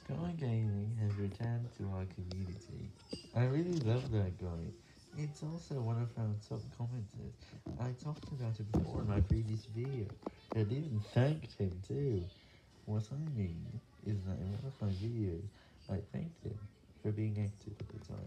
Guy Gaming has returned to our community. I really love that guy. It's also one of our top commenters. I talked about it before in my previous video. I even thanked him too. What I mean is that in one of my videos, I thanked him for being active at the time.